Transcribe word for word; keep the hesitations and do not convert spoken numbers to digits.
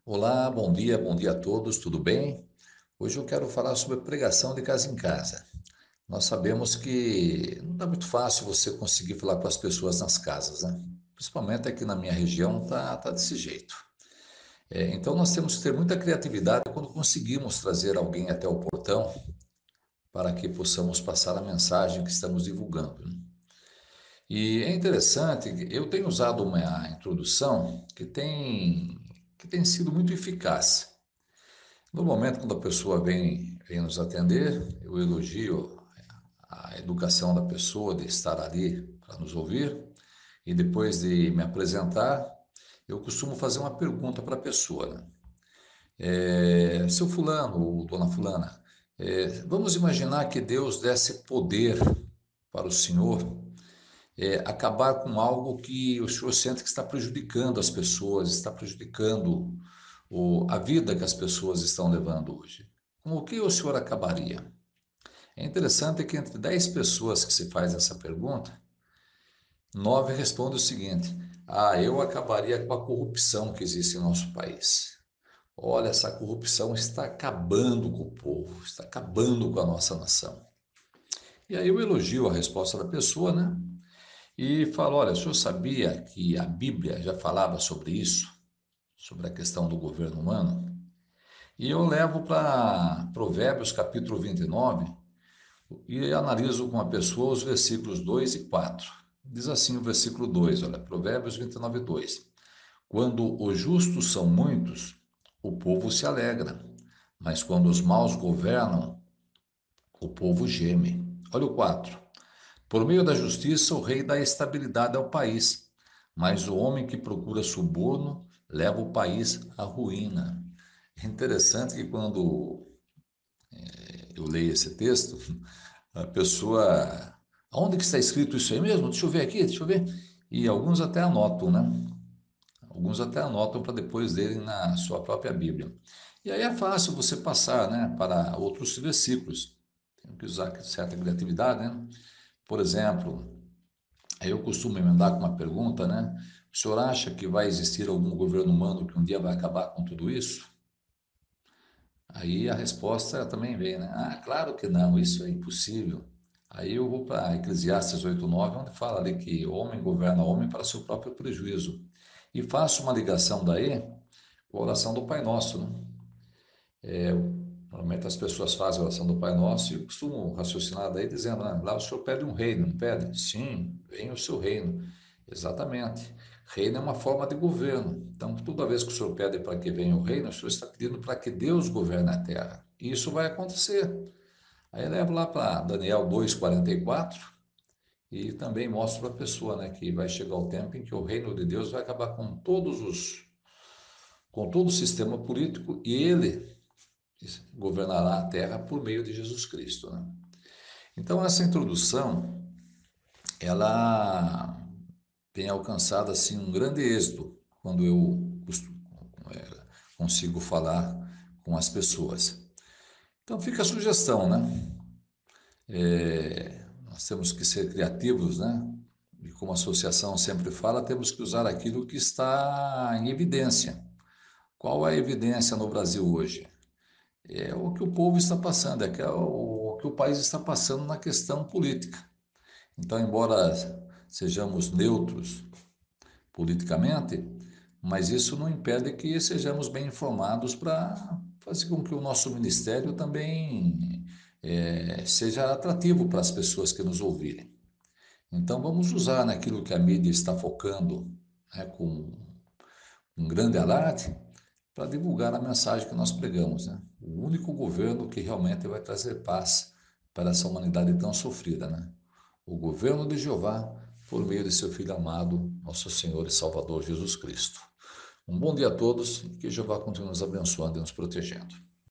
Olá, bom dia, bom dia a todos, tudo bem? Hoje eu quero falar sobre pregação de casa em casa. Nós sabemos que não está muito fácil você conseguir falar com as pessoas nas casas, né? Principalmente aqui na minha região tá, tá desse jeito. É, então nós temos que ter muita criatividade quando conseguimos trazer alguém até o portão para que possamos passar a mensagem que estamos divulgando, né? E é interessante, que eu tenho usado uma introdução que tem, que tem sido muito eficaz. No momento, quando a pessoa vem, vem nos atender, eu elogio a educação da pessoa de estar ali para nos ouvir, e depois de me apresentar, eu costumo fazer uma pergunta para a pessoa, né? É, seu fulano ou dona fulana, é, vamos imaginar que Deus desse poder para o senhor, é, acabar com algo que o senhor sente que está prejudicando as pessoas, está prejudicando o, a vida que as pessoas estão levando hoje. Com o que o senhor acabaria? É interessante que entre dez pessoas que se faz essa pergunta, nove respondem o seguinte: ah, eu acabaria com a corrupção que existe em nosso país. Olha, essa corrupção está acabando com o povo, está acabando com a nossa nação. E aí eu elogio a resposta da pessoa, né? E falo: olha, o senhor sabia que a Bíblia já falava sobre isso, sobre a questão do governo humano? E eu levo para Provérbios capítulo vinte e nove e analiso com a pessoa os versículos dois e quatro. Diz assim o versículo dois, olha, Provérbios vinte e nove, dois. Quando os justos são muitos, o povo se alegra, mas quando os maus governam, o povo geme. Olha o quatro. Por meio da justiça, o rei dá estabilidade ao país, mas o homem que procura suborno leva o país à ruína. É interessante que quando eu leio esse texto, a pessoa, onde que está escrito isso aí mesmo? Deixa eu ver aqui, deixa eu ver. E alguns até anotam, né? Alguns até anotam para depois lerem na sua própria Bíblia. E aí é fácil você passar, né, para outros versículos. Tem que usar certa criatividade, né? Por exemplo, eu costumo emendar com uma pergunta, né? O senhor acha que vai existir algum governo humano que um dia vai acabar com tudo isso? Aí a resposta também vem, né? Ah, claro que não, isso é impossível. Aí eu vou para Eclesiastes oito, nove, onde fala ali que o homem governa o homem para seu próprio prejuízo. E faço uma ligação daí com a oração do Pai Nosso, né? Normalmente as pessoas fazem a oração do Pai Nosso e eu costumo raciocinar daí dizendo, ah, lá o senhor pede um reino, não pede? Sim, venha o seu reino. Exatamente. Reino é uma forma de governo. Então, toda vez que o senhor pede para que venha o reino, o senhor está pedindo para que Deus governe a terra. E isso vai acontecer. Aí eu levo lá para Daniel dois, quarenta e quatro e também mostro para a pessoa, né, que vai chegar o tempo em que o reino de Deus vai acabar com todos os, com todo o sistema político e ele governará a terra por meio de Jesus Cristo, né? Então essa introdução, ela tem alcançado assim um grande êxito quando eu consigo falar com as pessoas. Então fica a sugestão, né? É, nós temos que ser criativos, né? E como a associação sempre fala, temos que usar aquilo que está em evidência. Qual é a evidência no Brasil hoje? É o que o povo está passando, é que é o que o país está passando na questão política. Então, embora sejamos neutros politicamente, mas isso não impede que sejamos bem informados para fazer com que o nosso ministério também é, seja atrativo para as pessoas que nos ouvirem. Então, vamos usar naquilo que a mídia está focando, né, com um grande alarde, para divulgar a mensagem que nós pregamos, né? O único governo que realmente vai trazer paz para essa humanidade tão sofrida, né? O governo de Jeová, por meio de seu Filho amado, nosso Senhor e Salvador Jesus Cristo. Um bom dia a todos e que Jeová continue nos abençoando e nos protegendo.